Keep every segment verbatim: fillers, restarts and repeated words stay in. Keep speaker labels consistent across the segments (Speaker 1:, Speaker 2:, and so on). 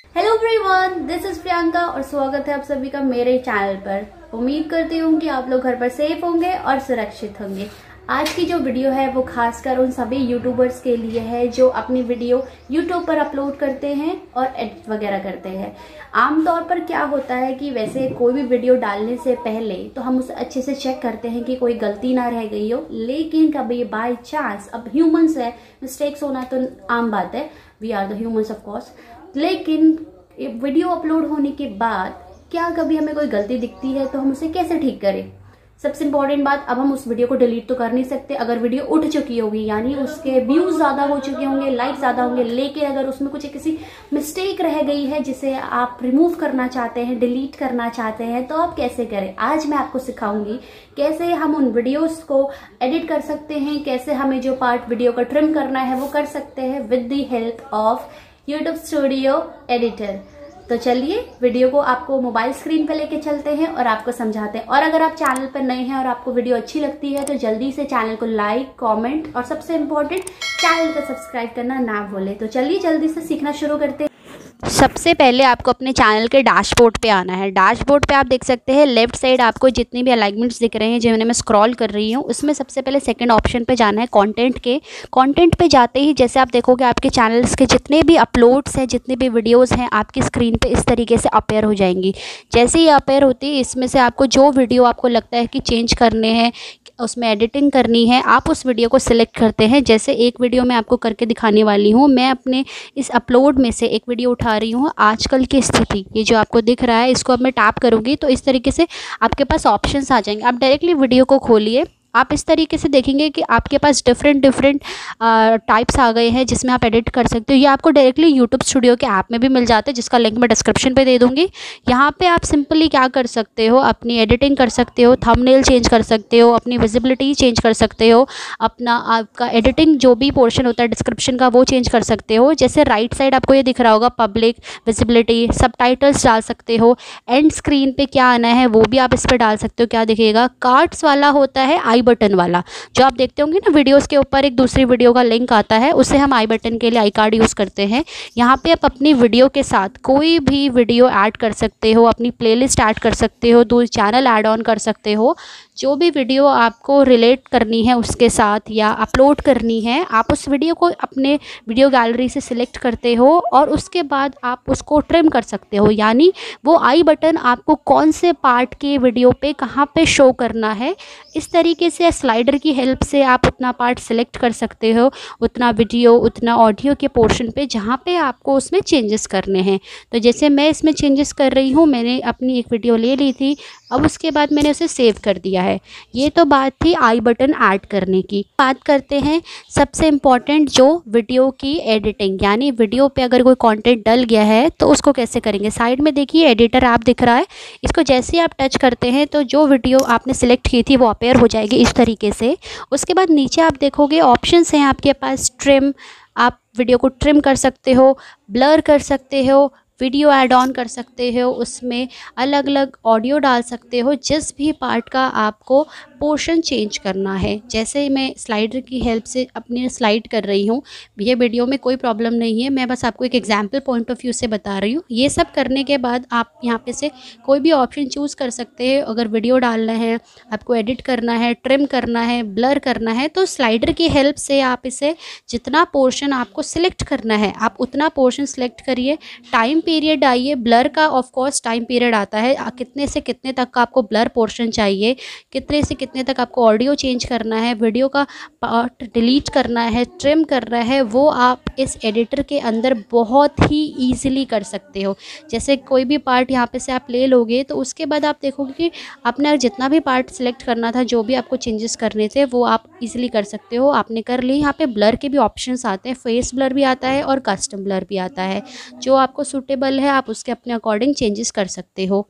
Speaker 1: Hello everyone, this is Priyanka और स्वागत है आप सभी का मेरे चैनल पर। उम्मीद करती हूँ कि आप लोग घर पर सेफ होंगे और सुरक्षित होंगे। आज की जो वीडियो है वो खासकर उन सभी यूट्यूबर्स के लिए है जो अपनी वीडियो यूट्यूब पर अपलोड करते हैं और एडिट वगैरह करते हैं। आमतौर पर क्या होता है कि वैसे कोई भी वीडियो डालने से पहले तो हम उसे अच्छे से चेक करते हैं कि कोई गलती ना रह गई हो, लेकिन कभी बाय चांस, अब ह्यूमंस है, मिस्टेक्स होना तो आम बात है, we are the humans of course, लेकिन वीडियो अपलोड होने के बाद क्या कभी हमें कोई गलती दिखती है तो हम उसे कैसे ठीक करें। सबसे इंपॉर्टेंट बात, अब हम उस वीडियो को डिलीट तो कर नहीं सकते। अगर वीडियो उठ चुकी होगी यानी उसके व्यूज ज्यादा हो चुके होंगे, लाइक ज्यादा होंगे, लेकिन अगर उसमें कुछ किसी मिस्टेक रह गई है जिसे आप रिमूव करना चाहते हैं, डिलीट करना चाहते हैं, तो आप कैसे करें। आज मैं आपको सिखाऊंगी कैसे हम उन वीडियोस को एडिट कर सकते हैं, कैसे हमें जो पार्ट वीडियो का ट्रिम करना है वो कर सकते हैं with the help of YouTube studio editor. तो चलिए वीडियो को आपको मोबाइल स्क्रीन पे लेके चलते हैं और आपको समझाते हैं। और अगर आप चैनल पर नए हैं और आपको वीडियो अच्छी लगती है तो जल्दी से चैनल को लाइक, कमेंट और सबसे इम्पोर्टेंट चैनल को सब्सक्राइब करना ना भूलें। तो चलिए जल्दी से सीखना शुरू करते हैं। सबसे पहले आपको अपने चैनल के डैशबोर्ड पे आना है। डैशबोर्ड पे आप देख सकते हैं लेफ्ट साइड आपको जितनी भी अलाइनमेंट्स दिख रहे हैं जिन्हें मैं स्क्रॉल कर रही हूँ, उसमें सबसे पहले सेकंड ऑप्शन पे जाना है कंटेंट के। कंटेंट पे जाते ही जैसे आप देखोगे आपके चैनल्स के जितने भी अपलोड्स हैं, जितने भी वीडियोज़ हैं, आपकी स्क्रीन पर इस तरीके से अपेयर हो जाएंगी। जैसे ही अपेयर होती है इसमें से आपको जो वीडियो आपको लगता है कि चेंज करने हैं, उसमें एडिटिंग करनी है, आप उस वीडियो को सिलेक्ट करते हैं। जैसे एक वीडियो मैं आपको करके दिखाने वाली हूँ। मैं अपने इस अपलोड में से एक वीडियो उठा रही हूँ, आजकल की स्थिति। ये जो आपको दिख रहा है इसको अब मैं टैप करूँगी तो इस तरीके से आपके पास ऑप्शंस आ जाएंगे। आप डायरेक्टली वीडियो को खोलिए, आप इस तरीके से देखेंगे कि आपके पास डिफरेंट डिफरेंट टाइप्स आ गए हैं जिसमें आप एडिट कर सकते हो। ये आपको डायरेक्टली यूट्यूब स्टूडियो के ऐप में भी मिल जाता है जिसका लिंक मैं डिस्क्रिप्शन पे दे दूँगी। यहाँ पे आप सिंपली क्या कर सकते हो, अपनी एडिटिंग कर सकते हो, थंबनेल चेंज कर सकते हो, अपनी विजिबिलिटी चेंज कर सकते हो, अपना आपका एडिटिंग जो भी पोर्शन होता है डिस्क्रिप्शन का वो चेंज कर सकते हो। जैसे राइट साइड आपको ये दिख रहा होगा पब्लिक, विजिबिलिटी, सबटाइटल्स डाल सकते हो। एंड स्क्रीन पे क्या आना है वो भी आप इस पर डाल सकते हो। क्या दिखेगा, कार्ड्स वाला होता है आई बटन वाला, जो आप देखते होंगे ना वीडियोस के ऊपर एक दूसरी वीडियो का लिंक आता है, उसे हम आई बटन के लिए आई कार्ड यूज़ करते हैं। यहाँ पे आप अपनी वीडियो के साथ कोई भी वीडियो ऐड कर सकते हो, अपनी प्लेलिस्ट ऐड कर सकते हो, दो चैनल ऐड ऑन कर सकते हो। जो भी वीडियो आपको रिलेट करनी है उसके साथ या अपलोड करनी है, आप उस वीडियो को अपने वीडियो गैलरी से सिलेक्ट करते हो और उसके बाद आप उसको ट्रिम कर सकते हो। यानी वो आई बटन आपको कौन से पार्ट के वीडियो पे कहाँ पे शो करना है, इस तरीके से स्लाइडर की हेल्प से आप उतना पार्ट सिलेक्ट कर सकते हो, उतना वीडियो, उतना ऑडियो के पोर्शन पे जहाँ पे आपको उसमें चेंजेस करने हैं। तो जैसे मैं इसमें चेंजेस कर रही हूँ, मैंने अपनी एक वीडियो ले ली थी, अब उसके बाद मैंने उसे सेव कर दिया है। ये तो बात थी आई बटन ऐड करने की। बात करते हैं सबसे इम्पॉर्टेंट जो वीडियो की एडिटिंग, यानी वीडियो पे अगर कोई कंटेंट डल गया है तो उसको कैसे करेंगे। साइड में देखिए एडिटर ऐप दिख रहा है, इसको जैसे ही आप टच करते हैं तो जो वीडियो आपने सिलेक्ट की थी वो अपेयर हो जाएगी इस तरीके से। उसके बाद नीचे आप देखोगे ऑप्शंस हैं आपके पास, ट्रिम, आप वीडियो को ट्रिम कर सकते हो, ब्लर कर सकते हो, वीडियो ऐड ऑन कर सकते हो, उसमें अलग अलग ऑडियो डाल सकते हो, जिस भी पार्ट का आपको पोर्शन चेंज करना है। जैसे मैं स्लाइडर की हेल्प से अपनी स्लाइड कर रही हूँ, ये वीडियो में कोई प्रॉब्लम नहीं है, मैं बस आपको एक एग्जांपल पॉइंट ऑफ व्यू से बता रही हूँ। ये सब करने के बाद आप यहाँ पे से कोई भी ऑप्शन चूज़ कर सकते हैं। अगर वीडियो डालना है, आपको एडिट करना है, ट्रिम करना है, ब्लर करना है, तो स्लाइडर की हेल्प से आप इसे जितना पोर्शन आपको सिलेक्ट करना है आप उतना पोर्शन सिलेक्ट करिए। टाइम पीरियड आइए, ब्लर का ऑफ कोर्स टाइम पीरियड आता है, कितने से कितने तक का आपको ब्लर पोर्शन चाहिए, कितने से कितने तक आपको ऑडियो चेंज करना है, वीडियो का पार्ट डिलीट करना है, ट्रिम करना है, वो आप इस एडिटर के अंदर बहुत ही ईजिली कर सकते हो। जैसे कोई भी पार्ट यहाँ पे से आप ले लोगे तो उसके बाद आप देखोगे कि आपने जितना भी पार्ट सिलेक्ट करना था, जो भी आपको चेंजेस करने थे, वो आप इजीली कर सकते हो। आपने कर ली। यहाँ पे ब्लर के भी ऑप्शंस आते हैं, फेस ब्लर भी आता है और कस्टम ब्लर भी आता है। जो आपको सूटेबल है आप उसके अपने अकॉर्डिंग चेंजेस कर सकते हो।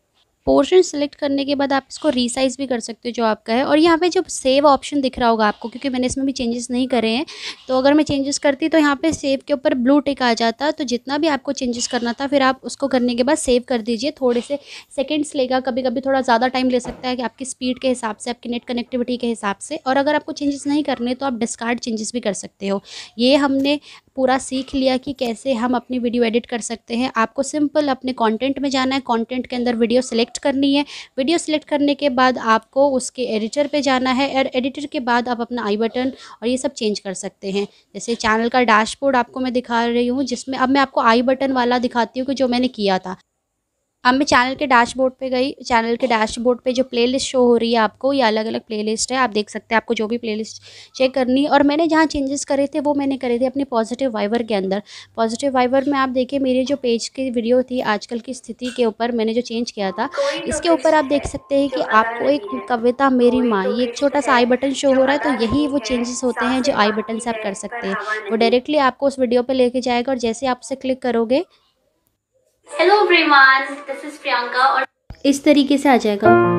Speaker 1: पोर्शन सेलेक्ट करने के बाद आप इसको रीसाइज़ भी कर सकते हो जो आपका है। और यहाँ पे जो सेव ऑप्शन दिख रहा होगा आपको, क्योंकि मैंने इसमें भी चेंजेस नहीं करे हैं, तो अगर मैं चेंजेस करती तो यहाँ पे सेव के ऊपर ब्लू टिक आ जाता। तो जितना भी आपको चेंजेस करना था फिर आप उसको करने के बाद सेव कर दीजिए। थोड़े से सेकेंड्स लेगा, कभी कभी थोड़ा ज़्यादा टाइम ले सकता है कि आपकी स्पीड के हिसाब से, आपकी नेट कनेक्टिविटी के हिसाब से। और अगर आपको चेंजेस नहीं करने तो आप डिस्कार्ड चेंजेस भी कर सकते हो। ये हमने पूरा सीख लिया कि कैसे हम अपनी वीडियो एडिट कर सकते हैं। आपको सिंपल अपने कंटेंट में जाना है, कंटेंट के अंदर वीडियो सेलेक्ट करनी है। वीडियो सेलेक्ट करने के बाद आपको उसके एडिटर पे जाना है और एडिटर के बाद आप अपना आई बटन और ये सब चेंज कर सकते हैं। जैसे चैनल का डैशबोर्ड आपको मैं दिखा रही हूँ, जिसमें अब मैं आपको आई बटन वाला दिखाती हूँ कि जो मैंने किया था। अब मैं चैनल के डैशबोर्ड पे गई। चैनल के डैशबोर्ड पे जो प्लेलिस्ट शो हो रही है आपको, ये अलग अलग प्लेलिस्ट है, आप देख सकते हैं आपको जो भी प्लेलिस्ट चेक करनी है। और मैंने जहाँ चेंजेस करे थे वो मैंने करे थे अपने पॉजिटिव वाइवर के अंदर। पॉजिटिव वाइवर में आप देखिए मेरी जो पेज की वीडियो थी आजकल की स्थिति के ऊपर मैंने जो चेंज किया था, इसके ऊपर आप देख सकते हैं कि आपको एक कविता मेरी माँ, ये एक छोटा सा आई बटन शो हो रहा है। तो यही वो चेंजेस होते हैं जो आई बटन से आप कर सकते हैं। वो डायरेक्टली आपको उस वीडियो पर लेके जाएगा और जैसे आप उसे क्लिक करोगे, hello everyone, this is Priyanka, और इस तरीके से आ जाएगा।